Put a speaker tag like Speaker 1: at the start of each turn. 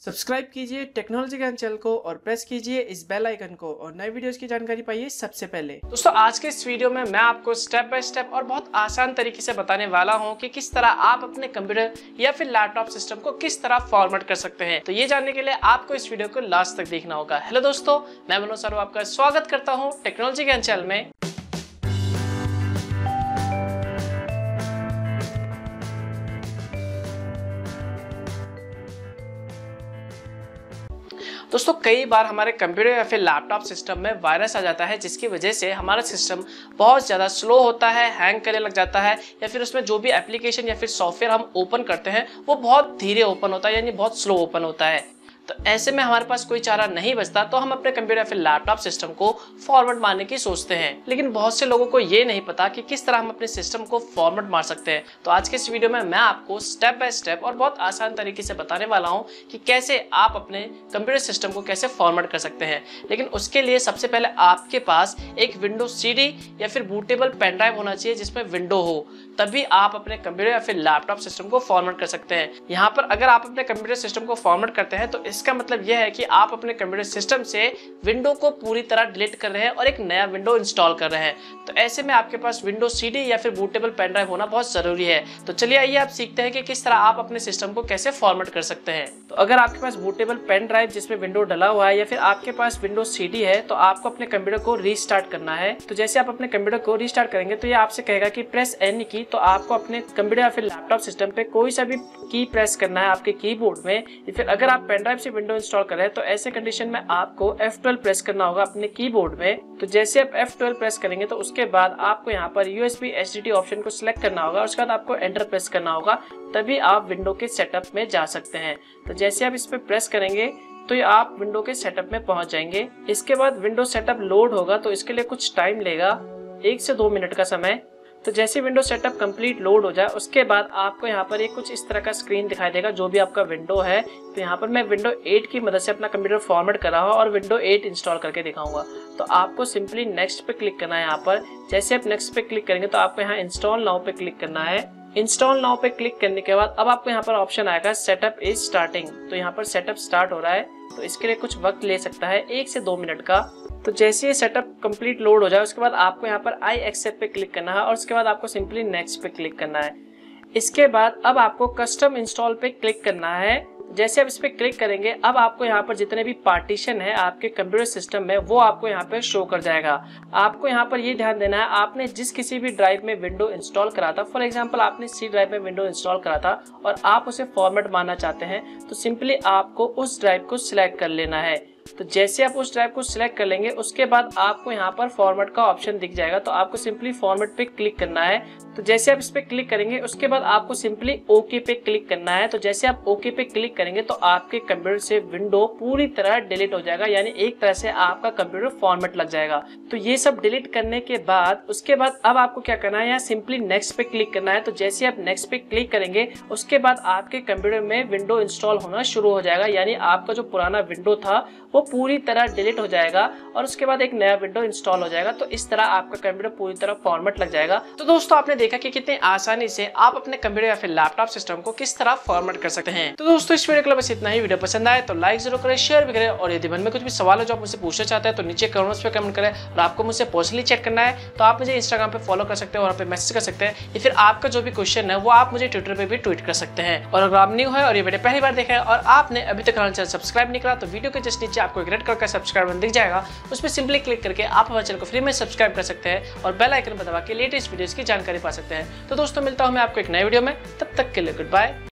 Speaker 1: Subscribe कीजिए technology ज्ञान channel को और प्रेस कीजिए इस बेल आइकन को और नए वीडियोस की जानकारी पाइए सबसे पहले।
Speaker 2: दोस्तों आज के इस वीडियो में मैं आपको स्टेप बाय स्टेप और बहुत आसान तरीके से बताने वाला हूं कि किस तरह आप अपने कंप्यूटर या फिर लैपटॉप सिस्टम को किस तरह फॉर्मेट कर सकते हैं। तो ये जानने के लिए आपको इस वीडियो को लास्ट तक देखना होगा। हेलो दोस्तों, मैं मनोज सर आपका स्वागत करता हूँ टेक्नोलॉजी ज्ञान चैनल में। दोस्तों कई बार हमारे कंप्यूटर या फिर लैपटॉप सिस्टम में वायरस आ जाता है, जिसकी वजह से हमारा सिस्टम बहुत ज़्यादा स्लो होता है, हैंग करने लग जाता है, या फिर उसमें जो भी एप्लीकेशन या फिर सॉफ्टवेयर हम ओपन करते हैं वो बहुत धीरे ओपन होता है, यानी बहुत स्लो ओपन होता है। तो ऐसे में हमारे पास कोई चारा नहीं बचता तो हम अपने कंप्यूटर या फिर लैपटॉप सिस्टम को फॉर्मेट मारने की सोचते हैं। लेकिन बहुत से लोगों को ये नहीं पता कि किस तरह हम अपने सिस्टम को फॉर्मेट मार सकते हैं। तो आज के इस वीडियो में मैं आपको स्टेप बाय स्टेप और बहुत आसान तरीके से बताने वाला हूँ कि कैसे आप अपने कंप्यूटर सिस्टम को कैसे फॉर्मेट कर सकते हैं। लेकिन उसके लिए सबसे पहले आपके पास एक विंडो सीडी या फिर बूटेबल पेन ड्राइव होना चाहिए जिसमें विंडो हो, तभी आप अपने कंप्यूटर या फिर लैपटॉप सिस्टम को फॉर्मेट कर सकते हैं। यहाँ पर अगर आप अपने कंप्यूटर सिस्टम को फॉर्मेट करते हैं तो इसका मतलब यह है कि आप अपने कंप्यूटर सिस्टम से विंडो को पूरी तरह डिलीट कर रहे हैं और एक नया विंडो इंस्टॉल कर रहे हैं। तो ऐसे में आपके पास विंडो सीडी या फिर बूटेबल पेन ड्राइव होना बहुत जरूरी है। तो चलिए आइए आप सीखते हैं कि किस तरह आप अपने सिस्टम को कैसे फॉर्मेट कर सकते हैं। तो अगर आपके पास बूटेबल पेन ड्राइव जिसमें विंडो डला हुआ है या फिर आपके पास विंडो सीडी है तो आपको अपने कंप्यूटर को रीस्टार्ट करना है। तो जैसे आप अपने कंप्यूटर को रीस्टार्ट करेंगे तो ये आपसे कहेगा कि प्रेस एन की, तो आपको अपने कंप्यूटर या फिर लैपटॉप सिस्टम पे कोई सा भी की प्रेस करना है आपके कीबोर्ड में, या फिर अगर आप पेन ड्राइव से विंडो इंस्टॉल कर रहे हैं तो ऐसे कंडीशन में आपको F12 प्रेस करना होगा अपने कीबोर्ड में। तो जैसे आप F12 प्रेस करेंगे तो उसके बाद आपको यहाँ पर USB HDD ऑप्शन को सिलेक्ट करना होगा, उसके बाद आपको एंटर प्रेस करना होगा, तभी आप विंडो के सेटअप में जा सकते हैं। तो जैसे आप इस पे प्रेस करेंगे तो ये आप विंडो के सेटअप में पहुंच जाएंगे। इसके बाद विंडो सेटअप लोड होगा तो इसके लिए कुछ टाइम लेगा, 1 से 2 मिनट का समय। तो जैसे विंडो सेटअप कंप्लीट लोड हो जाए उसके बाद आपको यहाँ पर एक कुछ इस तरह का स्क्रीन दिखाई देगा जो भी आपका विंडो है। तो यहाँ पर मैं विंडो 8 की मदद से अपना कंप्यूटर फॉर्मेट कर रहा हूँ और विंडो 8 इंस्टॉल करके दिखाऊंगा। तो आपको सिंपली नेक्स्ट पे क्लिक करना है। यहाँ पर जैसे आप नेक्स्ट पे क्लिक करेंगे तो आपको यहाँ इंस्टॉल नाउ पे क्लिक करना है। इंस्टॉल नाउ पे क्लिक करने के बाद अब आपको यहाँ पर ऑप्शन आएगा सेटअप इज स्टार्टिंग। तो यहाँ पर सेटअप स्टार्ट हो रहा है, तो इसके लिए कुछ वक्त ले सकता है, 1 से 2 मिनट का। तो जैसे ये सेटअप कंप्लीट लोड हो जाए उसके बाद आपको यहाँ पर आई एक्सेप्ट पे क्लिक करना है और उसके बाद आपको सिंपली नेक्स्ट पे क्लिक करना है। इसके बाद अब आपको कस्टम इंस्टॉल पे क्लिक करना है। जैसे आप इस पे क्लिक करेंगे अब आपको यहाँ पर जितने भी पार्टीशन है आपके कंप्यूटर सिस्टम में वो आपको यहाँ पे शो कर जाएगा। आपको यहाँ पर ये ध्यान देना है, आपने जिस किसी भी ड्राइव में विंडो इंस्टॉल करा था, फॉर एग्जांपल आपने सी ड्राइव में विंडो इंस्टॉल करा था और आप उसे फॉर्मेट मारना चाहते हैं तो सिंपली आपको उस ड्राइव को सिलेक्ट कर लेना है। तो जैसे आप उस ड्राइव को सिलेक्ट कर लेंगे उसके बाद आपको यहाँ पर फॉर्मेट का ऑप्शन दिख जाएगा, तो आपको सिंपली फॉर्मेट पे क्लिक करना है। तो जैसे आप इस पे क्लिक करेंगे उसके बाद आपको सिंपली ओके पे क्लिक करना है। तो जैसे आप ओके पे क्लिक करेंगे तो आपके कंप्यूटर से विंडो पूरी तरह डिलीट हो जाएगा, यानी एक तरह से आपका कंप्यूटर फॉर्मेट लग जाएगा। तो ये सब डिलीट करने के बाद उसके बाद अब आपको क्या करना है, यहाँ सिंपली नेक्स्ट पे क्लिक करना है। तो जैसे आप नेक्स्ट पे क्लिक करेंगे उसके बाद आपके कंप्यूटर में विंडो इंस्टॉल होना शुरू हो जाएगा, यानी आपका जो पुराना विंडो था वो पूरी तरह डिलीट हो जाएगा और उसके बाद एक नया विंडो इंस्टॉल हो जाएगा। तो इस तरह आपका कंप्यूटर पूरी तरह फॉर्मेट लग जाएगा। तो दोस्तों आपने देखा कि कितने आसानी से आप अपने कंप्यूटर या फिर लैपटॉप सिस्टम को किस तरह फॉर्मेट कर सकते हैं। तो दोस्तों इस वीडियो के लिए बस इतना ही। वीडियो पसंद आए तो लाइक जरूर करें, शेयर भी करें, और यदि मन में कुछ भी सवाल है जो आप मुझसे पूछना चाहते हैं तो नीचे कमेंट्स पे कमेंट करें। और आपको मुझसे पर्सनली चैट करना है तो आप मुझे इंस्टाग्राम पे फॉलो कर सकते हैं और वहाँ पे मैसेज कर सकते हैं, या फिर आपका जो भी क्वेश्चन है वो आप मुझे ट्विटर पे भी ट्वीट कर सकते हैं। और अगर आप न्यू है और ये वीडियो पहली बार देखा है और आपने अभी तक हमारे चैनल सब्सक्राइब नहीं करा तो वीडियो के जस्ट नीचे आपको एक रेड कलर का सब्सक्राइब बटन दिख जाएगा, उस पर सिंपली क्लिक करके आप हमारे चैनल को फ्री में सब्सक्राइब कर सकते हैं और बेल आइकन पर दबा के लेटेस्ट वीडियोस की जानकारी पा सकते हैं। तो दोस्तों मिलता हूं मैं आपको एक नए वीडियो में, तब तक के लिए गुड बाय।